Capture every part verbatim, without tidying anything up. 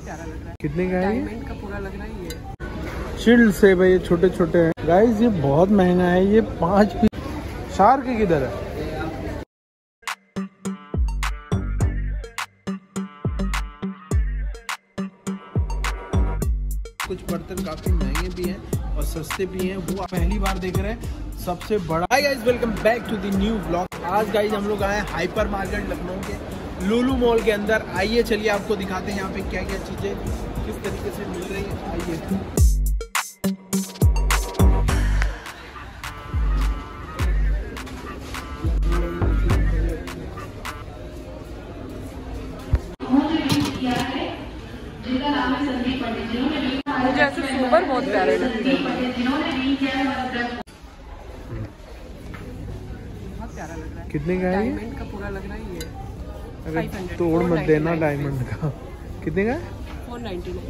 प्यारा लग रहा है। कितने का है? डायमंड का पूरा लग रहा है ये। शील्ड से भाई, ये छोटे छोटे हैं गाइस, ये बहुत महंगा है। ये पाँच पीस। शार्क किधर है? कुछ बर्तन काफी महंगे भी हैं और सस्ते भी हैं, वो आप पहली बार देख रहे हैं। सबसे बड़ा hi guys, welcome back to the new vlog. आज गाइस हम लोग आए हैं हाइपर मार्केट लखनऊ के लुलु मॉल के अंदर। आइए चलिए आपको दिखाते हैं यहाँ पे क्या क्या चीजें किस तरीके से मिल रही है। आइए मुझे ऐसे सोबर बहुत प्यारे लगते हैं। बहुत प्यारा लग रहा है। कितने का है? डायमंड का पूरा लग रहा है ये। अरे तोड़ मत देना डायमंड का। कितने का है? Four ninety nine.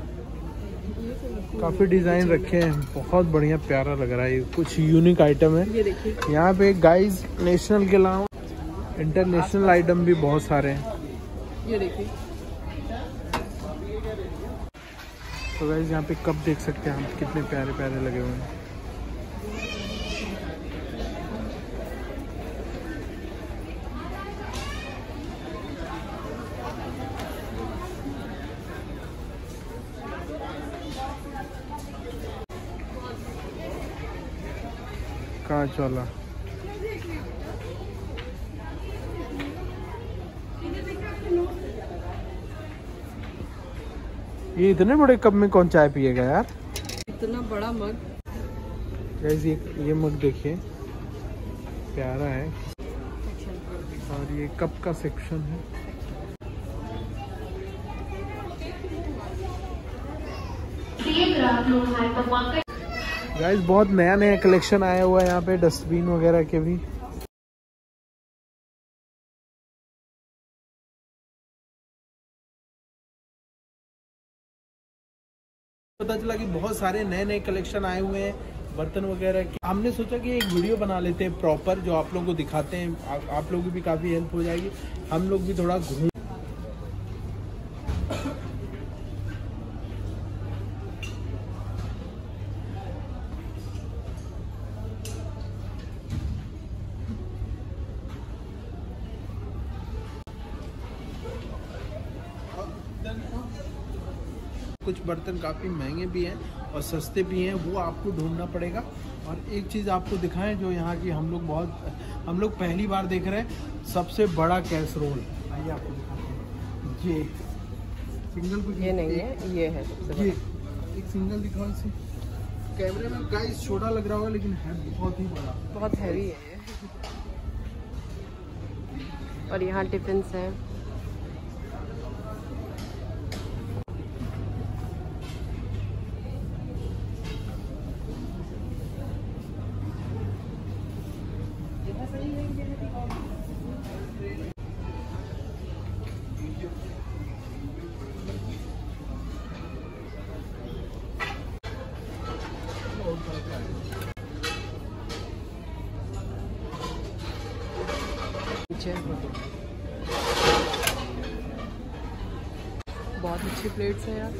काफी डिजाइन रखे हैं, बहुत बढ़िया प्यारा लग रहा है। ये कुछ यूनिक आइटम है। ये देखिए यहाँ पे गाइस नेशनल के अलावा इंटरनेशनल आइटम भी बहुत सारे हैं। ये देखिए तो गाइस यहाँ पे कप देख सकते हैं हम, कितने प्यारे प्यारे लगे हुए हैं। कांच वाला ये इतने बड़े कप में कौन चाय पिएगा यार? इतना बड़ा मग। गाइस ये ये मग देखिए, प्यारा है। और ये कप का सेक्शन है। गाइस बहुत नया नया कलेक्शन आया हुआ है यहाँ पे, डस्टबिन वगैरह के भी। पता चला कि बहुत सारे नए नए कलेक्शन आए हुए हैं बर्तन वगैरह के। हमने सोचा कि एक वीडियो बना लेते हैं प्रॉपर, जो आप लोगों को दिखाते हैं। आ, आप लोगों की भी काफ़ी हेल्प हो जाएगी, हम लोग भी थोड़ा घूम। कुछ बर्तन काफ़ी महंगे भी हैं और सस्ते भी हैं, वो आपको ढूंढना पड़ेगा। और एक चीज़ आपको दिखाएं जो यहाँ की हम लोग बहुत हम लोग पहली बार देख रहे हैं, सबसे बड़ा कैसरोल। आइए आपको दिखाते हैं। ये सिंगल कुछ ये नहीं है, ये है सबसे ये बड़ा। एक सिंगल दिखाओ इसे। कैमरे में गाइस छोटा लग रहा होगा लेकिन है बहुत ही बड़ा, बहुत हैवी है ये। और यहाँ टिफिन है। बहुत अच्छी प्लेट्स है यार।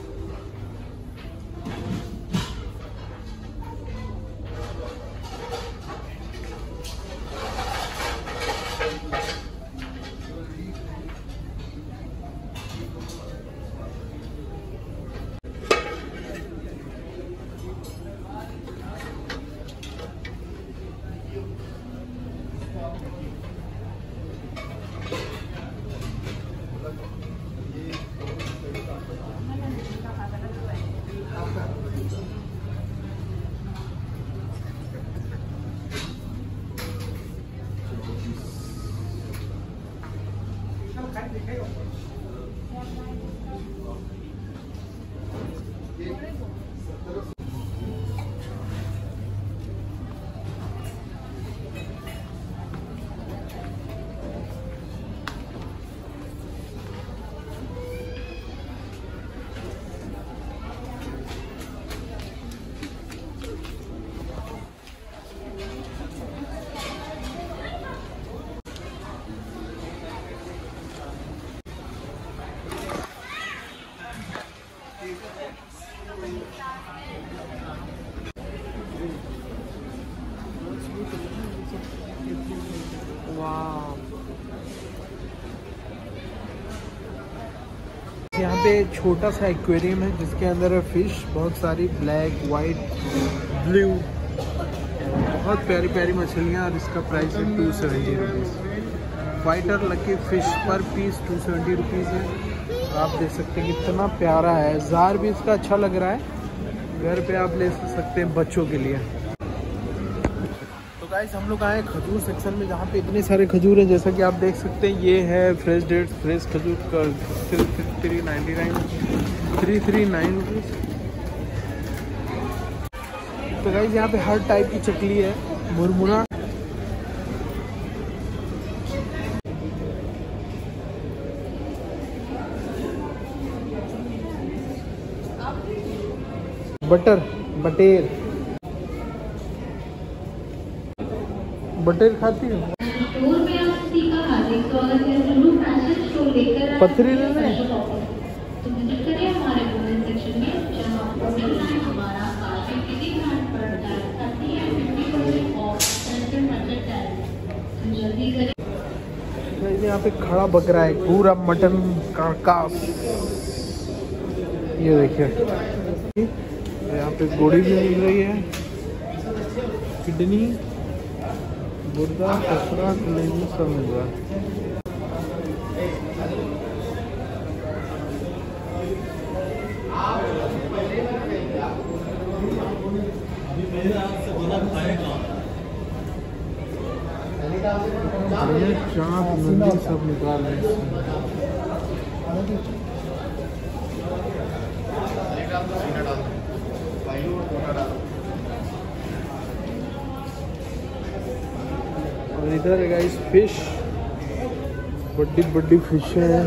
यहाँ पे छोटा सा एक्वेरियम है जिसके अंदर है फिश, बहुत सारी ब्लैक, वाइट, ब्लू, बहुत प्यारी प्यारी मछलियाँ। और इसका प्राइस है two seventy rupees. Whiter lucky fish per piece two seventy rupees है। आप देख सकते हैं कितना प्यारा है। जार भी इसका अच्छा लग रहा है, घर पे आप ले सकते हैं बच्चों के लिए। तो गाइस हम लोग आए खजूर सेक्शन में जहाँ पे इतने सारे खजूर हैं। जैसा कि आप देख सकते हैं ये है फ्रेश डेट, फ्रेश खजूर का three ninety nine three three nine rupees. तो गाइस यहाँ पे हर टाइप की चकली है, मुरमुरा, बटर, बटेर बटेर खाती है। पथरी ले लें। यहाँ पे खड़ा बकरा है, पूरा मटन कार्कास। ये देखिए यहाँ पे गोड़ी भी मिल रही है, किडनी, गुर्दा, कचरा, कलेजी सब मिल रहा है। चाँप, नंदी सब निकाल रहे हैं। और इधर है गाइस फिश, बड़ी बड़ी फिश है।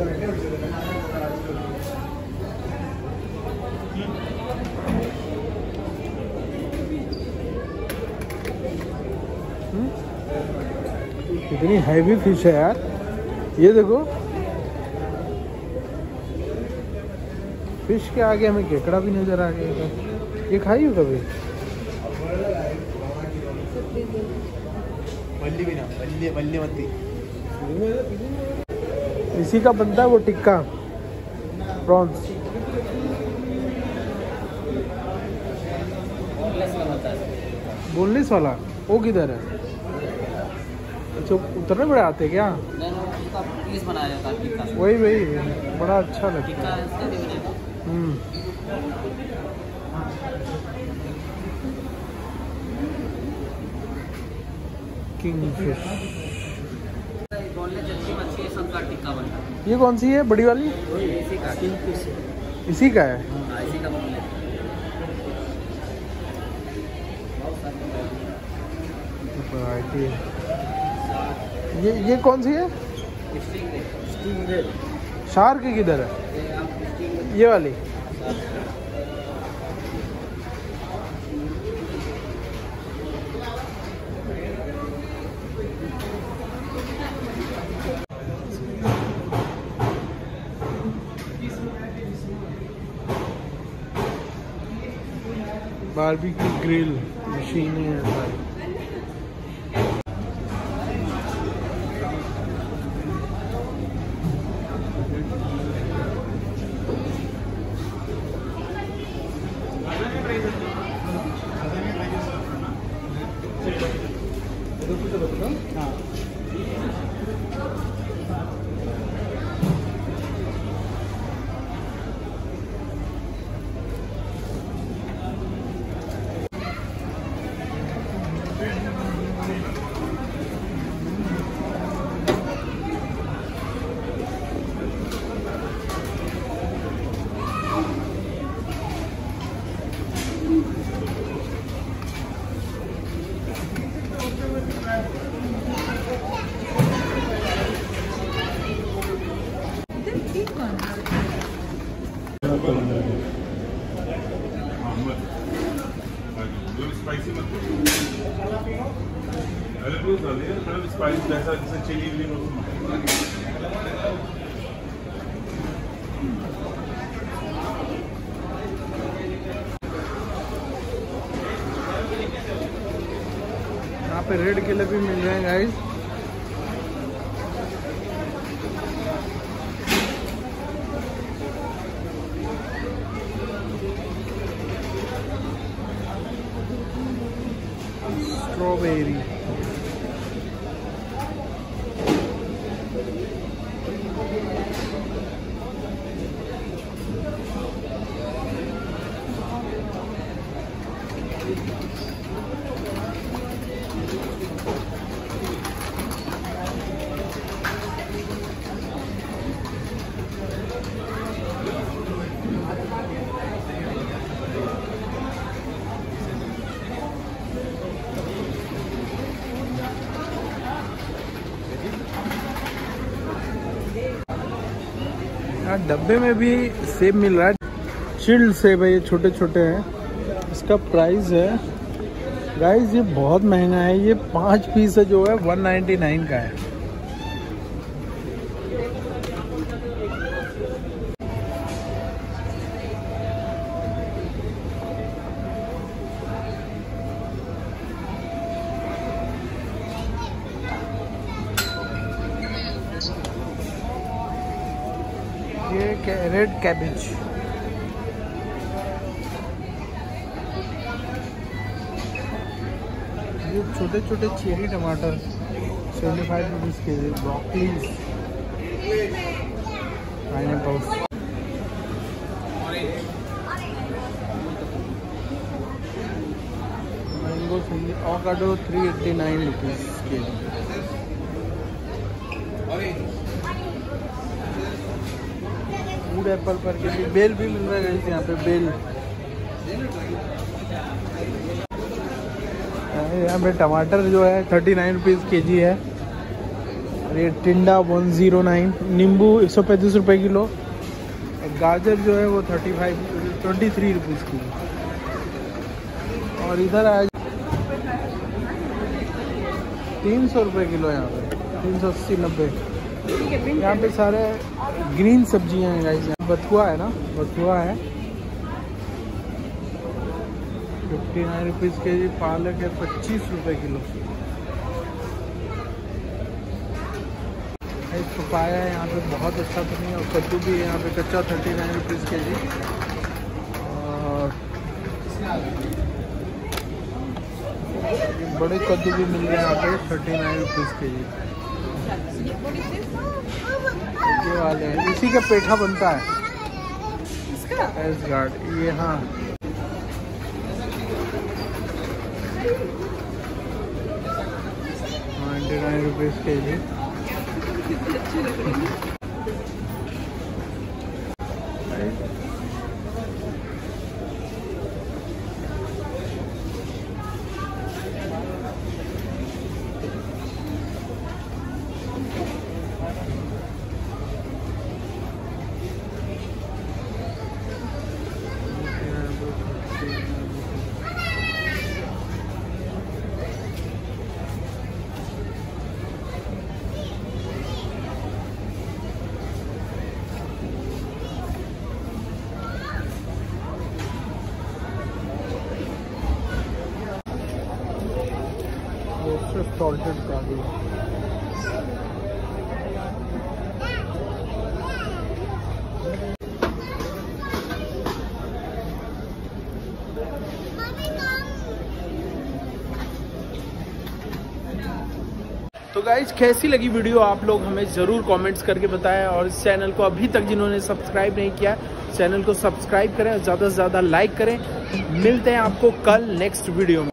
कितनी हैवी फिश है यार, ये देखो। फिश के आगे हमें केकड़ा भी नजर आ गया। ये खाई हो कभी? बल्ली भी ना, बल्ली बल्ली मत्ती। इसी का बनता है वो टिक्का, प्रॉन्स। बोनलेस वाला वो किधर है? अच्छा उतरने बड़े आते क्या? पीस बनाया जाता है टिक्का। वही वही बड़ा अच्छा लगता है। हम्म किंग फिश। टिक्का बनता है। ये कौन सी है बड़ी वाली? इसी का किंग फिश, इसी का है। हाँ, इसी का बोनलेस। वैरायटी है। ये ये कौन सी है? शार्क किधर है? ये वाली। बारबेक्यू ग्रिल मशीनें हैं सारी। स्पाइसी मत स्पाइसी जैसा जैसे चिली विली यहाँ पे रेड केले भी मिल रहे हैं गाइस। स्ट्रॉबेरी। डब्बे में भी सेब मिल रहा है, चिल्ड सेब है, ये छोटे छोटे हैं। इसका प्राइस है गाइस, ये बहुत महंगा है। ये पाँच पीस है जो है वन नाइन्टी नाइन का है। ये रेड कैबेज, ये छोटे छोटे चेरी टमाटर seventy five rupees K G. Broccolis, pineapple, mango, avocado three eighty nine rupees K G. Food Apple पर के जी। बेल भी मिल रहा है यहाँ पे, बेल। यहाँ पे टमाटर जो है थर्टी नाइन रुपीज़ के जी है। ये टिंडा वन ज़ीरो नाइन, नींबू एक सौ पैंतीस रुपये किलो। गाजर जो है वो thirty five twenty three rupees kilo. और इधर आज तीन सौ रुपये किलो, यहाँ पे तीन सौ अस्सी नब्बे। यहाँ पे सारे ग्रीन सब्जियां हैं गाइस। यहाँ बथुआ है ना, बथुआ है फिफ्टी नाइन रुपीज़ के जी। पालक है पच्चीस रुपये किलो। पपाया है यहाँ पे, बहुत अच्छा बनी। और कद्दू भी है यहाँ पे कच्चा, थर्टी नाइन रुपीज़ के जी। और बड़े कद्दू भी मिल रहे हैं यहाँ पे, थर्टी नाइन रुपीज़ के जी। ये वाले हैं, इसी का पेठा बनता है एस गार्ड। ये हाँ नाइन्टी नाइन रुपीज़ के जी। सॉल्टेड काजू। तो गाइज कैसी लगी वीडियो, आप लोग हमें ज़रूर कमेंट्स करके बताएं। और इस चैनल को अभी तक जिन्होंने सब्सक्राइब नहीं किया, चैनल को सब्सक्राइब करें और ज़्यादा से ज़्यादा लाइक करें। मिलते हैं आपको कल नेक्स्ट वीडियो में।